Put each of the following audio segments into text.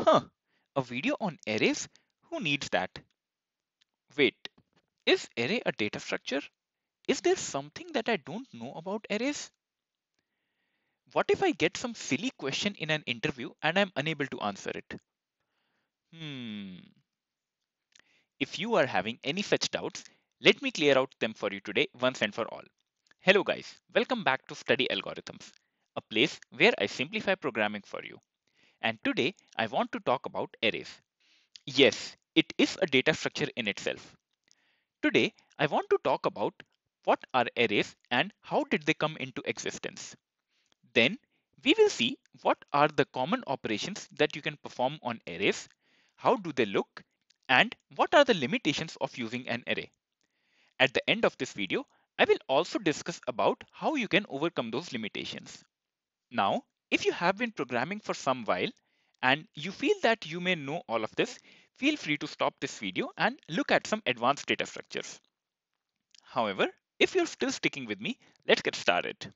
Huh, a video on arrays? Who needs that? Wait, is array a data structure? Is there something that I don't know about arrays? What if I get some silly question in an interview and I'm unable to answer it? Hmm. If you are having any such doubts, let me clear out them for you today once and for all. Hello guys, welcome back to Study Algorithms, a place where I simplify programming for you. And today I want to talk about arrays. Yes, it is a data structure in itself. Today I want to talk about what are arrays and how did they come into existence. Then we will see what are the common operations that you can perform on arrays, how do they look, and what are the limitations of using an array. At the end of this video, I will also discuss about how you can overcome those limitations. Now, if you have been programming for some while and you feel that you may know all of this, feel free to stop this video and look at some advanced data structures. However, if you're still sticking with me, let's get started.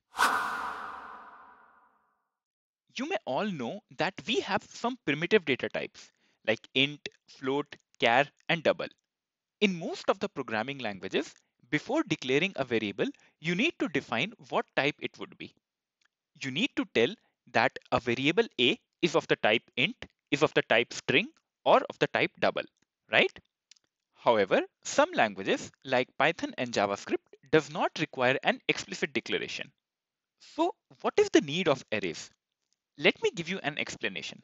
You may all know that we have some primitive data types like int, float, char, and double. In most of the programming languages, before declaring a variable, you need to define what type it would be. You need to tell that a variable a is of the type int, is of the type string, or of the type double, right? However, some languages like Python and JavaScript does not require an explicit declaration. So, what is the need of arrays? Let me give you an explanation.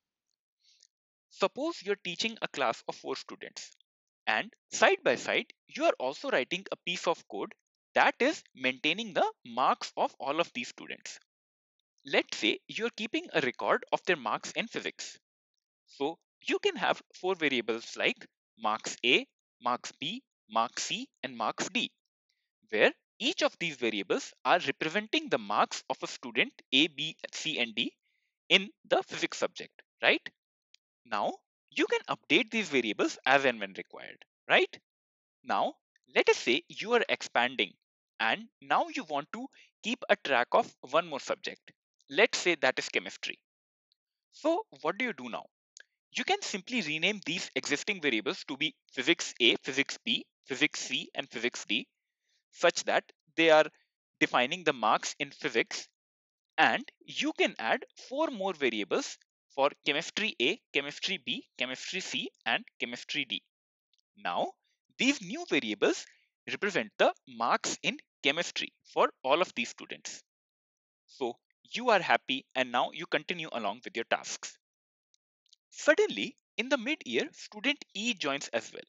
Suppose you're teaching a class of 4 students, and side by side, you are also writing a piece of code that is maintaining the marks of all of these students. Let's say you're keeping a record of their marks in physics. So you can have 4 variables like marks A, marks B, marks C, and marks D, where each of these variables are representing the marks of a student A, B, C, and D in the physics subject, right? Now, you can update these variables as and when required, right? Now, let us say you are expanding and now you want to keep a track of one more subject. Let's say that is chemistry. So, what do you do now? You can simply rename these existing variables to be physics A, physics B, physics C, and physics D such that they are defining the marks in physics, and you can add 4 more variables for chemistry A, chemistry B, chemistry C, and chemistry D. Now, these new variables represent the marks in chemistry for all of these students. So, you are happy and now you continue along with your tasks. Suddenly, in the mid-year, student E joins as well.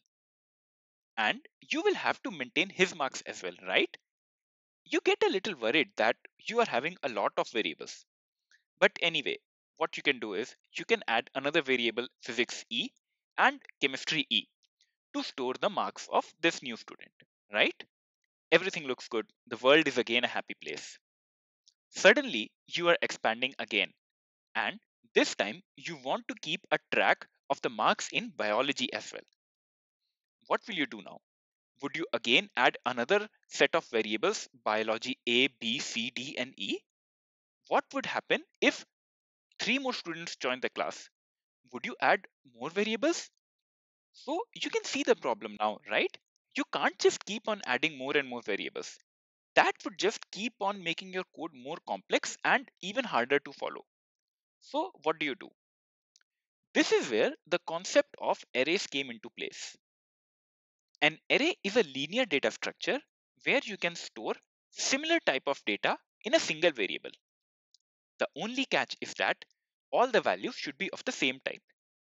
And you will have to maintain his marks as well, right? You get a little worried that you are having a lot of variables. But anyway, what you can do is you can add another variable physics E and chemistry E to store the marks of this new student, right? Everything looks good. The world is again a happy place. Suddenly, you are expanding again, and this time you want to keep a track of the marks in biology as well. What will you do now? Would you again add another set of variables, biology A, B, C, D, and E? What would happen if 3 more students join the class? Would you add more variables? So you can see the problem now, right? You can't just keep on adding more and more variables. That would just keep on making your code more complex and even harder to follow. So what do you do? This is where the concept of arrays came into place. An array is a linear data structure where you can store similar type of data in a single variable. The only catch is that all the values should be of the same type.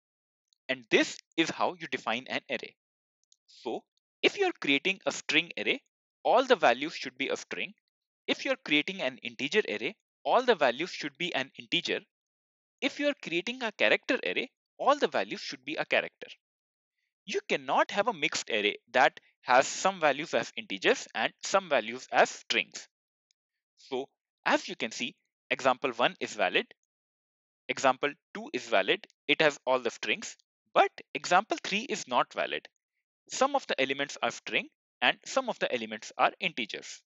And this is how you define an array. So, if you're creating a string array, all the values should be a string. If you're creating an integer array, all the values should be an integer. If you're creating a character array, all the values should be a character. You cannot have a mixed array that has some values as integers and some values as strings. So, as you can see, example 1 is valid, example 2 is valid, it has all the strings, but example 3 is not valid. Some of the elements are string and some of the elements are integers.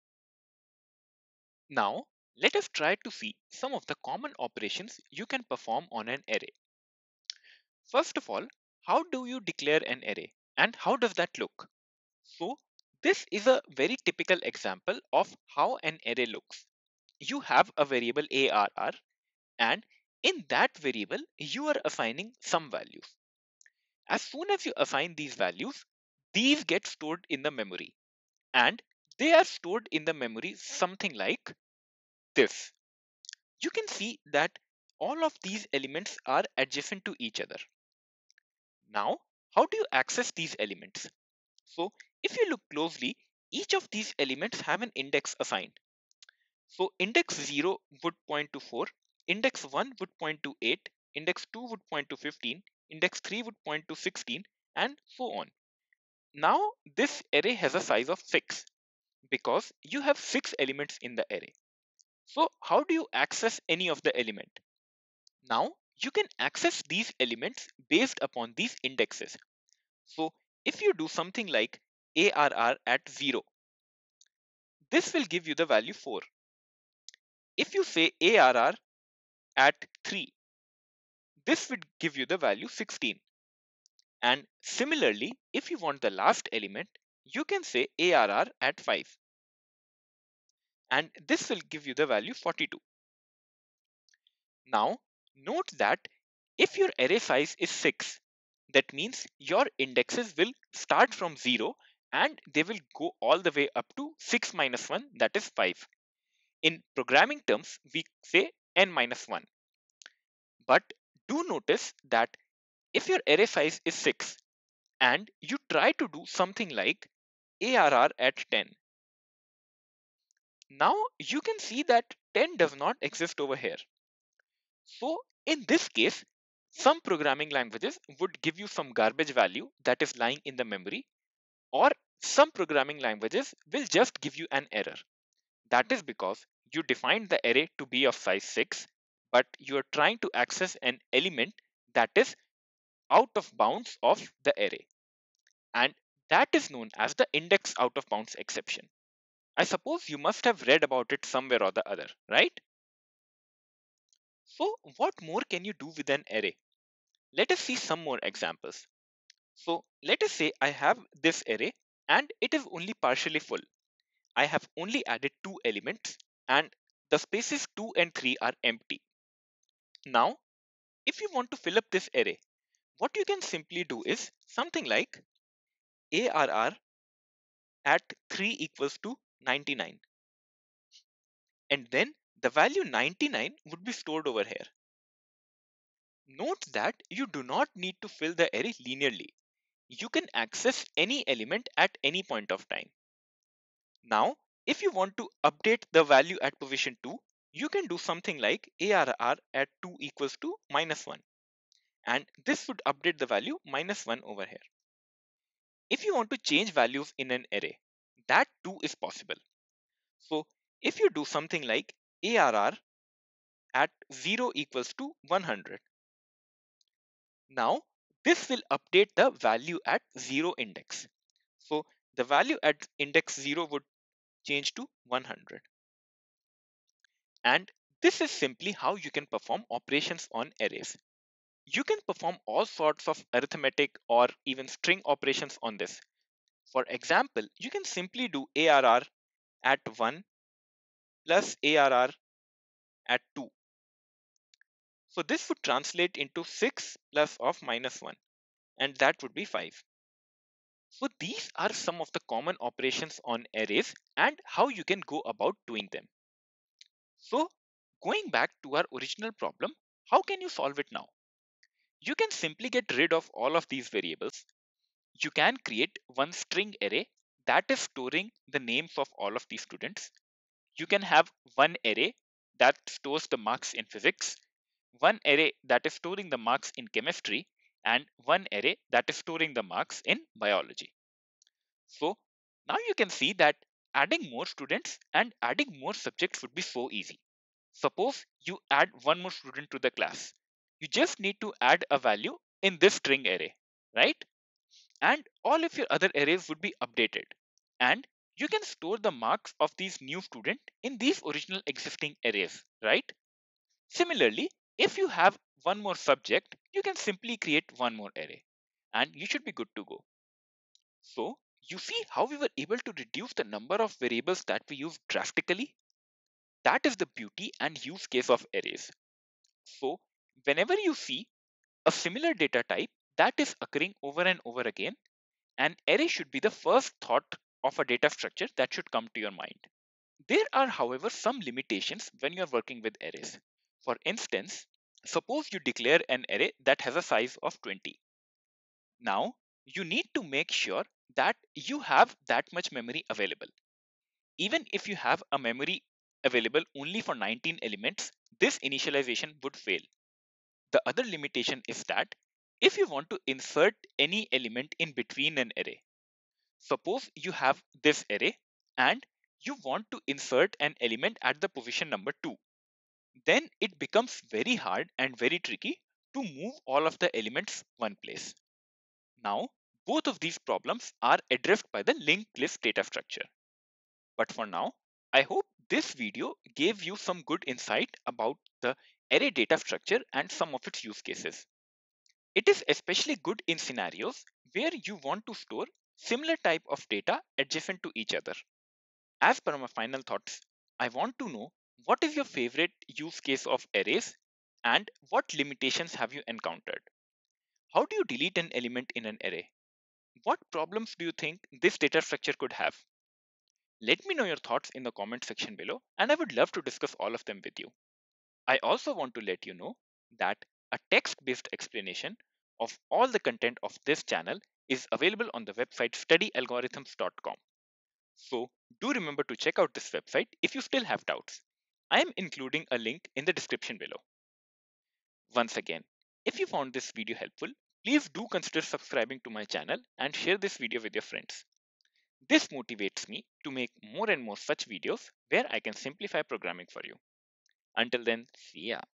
Now, let us try to see some of the common operations you can perform on an array. First of all, how do you declare an array and how does that look? So, this is a very typical example of how an array looks. You have a variable arr, and in that variable, you are assigning some values. As soon as you assign these values, these get stored in the memory, and they are stored in the memory something like this. You can see that all of these elements are adjacent to each other. Now, how do you access these elements? So, if you look closely, each of these elements have an index assigned. So, index 0 would point to 4, index 1 would point to 8, index 2 would point to 15, index 3 would point to 16, and so on. Now, this array has a size of 6 because you have 6 elements in the array. So, how do you access any of the element? Now, you can access these elements based upon these indexes. So, if you do something like ARR at 0, this will give you the value 4. If you say ARR at 3, this would give you the value 16. And similarly, if you want the last element, you can say ARR at 5. And this will give you the value 42. Now, note that if your array size is 6, that means your indexes will start from 0 and they will go all the way up to 6 minus 1, that is 5. In programming terms, we say n minus 1. But do notice that if your array size is 6 and you try to do something like ARR at 10, now you can see that 10 does not exist over here. So in this case, some programming languages would give you some garbage value that is lying in the memory, or some programming languages will just give you an error. That is because you defined the array to be of size 6, but you are trying to access an element that is out of bounds of the array. And that is known as the index out of bounds exception. I suppose you must have read about it somewhere or the other, right? So, what more can you do with an array? Let us see some more examples. So, let us say I have this array and it is only partially full. I have only added 2 elements and the spaces 2 and 3 are empty. Now, if you want to fill up this array, what you can simply do is something like ARR at 3 equals to 99. And then the value 99 would be stored over here. Note that you do not need to fill the array linearly. You can access any element at any point of time. Now, if you want to update the value at position 2, you can do something like ARR at 2 equals to minus 1. And this would update the value minus 1 over here. If you want to change values in an array, that too is possible. So, if you do something like ARR at 0 equals to 100, now this will update the value at 0 index. So, the value at index 0 would change to 100. And this is simply how you can perform operations on arrays. You can perform all sorts of arithmetic or even string operations on this. For example, you can simply do ARR at 1 plus ARR at 2. So this would translate into 6 plus of minus 1, and that would be 5. So these are some of the common operations on arrays and how you can go about doing them. So going back to our original problem, how can you solve it now? You can simply get rid of all of these variables. You can create one string array that is storing the names of all of these students. You can have one array that stores the marks in physics, one array that is storing the marks in chemistry, and one array that is storing the marks in biology. So now you can see that adding more students and adding more subjects would be so easy. Suppose you add one more student to the class. You just need to add a value in this string array, right? And all of your other arrays would be updated. And you can store the marks of these new student in these original existing arrays, right? Similarly, If you have one more subject, you can simply create one more array and you should be good to go. So, you see how we were able to reduce the number of variables that we use drastically? That is the beauty and use case of arrays. So, whenever you see a similar data type that is occurring over and over again, an array should be the first thought of a data structure that should come to your mind. There are, however, some limitations when you are working with arrays. For instance, suppose you declare an array that has a size of 20. Now, you need to make sure that you have that much memory available. Even if you have a memory available only for 19 elements, this initialization would fail. The other limitation is that if you want to insert any element in between an array, suppose you have this array and you want to insert an element at the position number 2, then it becomes very hard and very tricky to move all of the elements one place. Now, both of these problems are addressed by the linked list data structure. But for now, I hope this video gave you some good insight about the array data structure and some of its use cases. It is especially good in scenarios where you want to store similar type of data adjacent to each other. As per my final thoughts, I want to know what is your favorite use case of arrays and what limitations have you encountered? How do you delete an element in an array? What problems do you think this data structure could have? Let me know your thoughts in the comment section below and I would love to discuss all of them with you. I also want to let you know that a text based explanation of all the content of this channel is available on the website studyalgorithms.com. So do remember to check out this website if you still have doubts. I am including a link in the description below. Once again, if you found this video helpful, please do consider subscribing to my channel and share this video with your friends. This motivates me to make more and more such videos where I can simplify programming for you. Until then, see ya.